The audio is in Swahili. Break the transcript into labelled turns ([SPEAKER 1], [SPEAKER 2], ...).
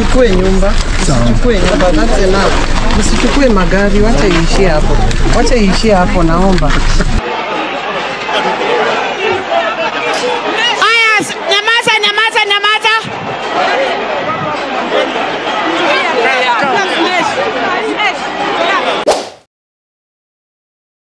[SPEAKER 1] Msichukue nyumba. Msichukue nyumba. That's enough. Msichukue magari, wacha iishie hapo. Wacha iishie hapo naomba.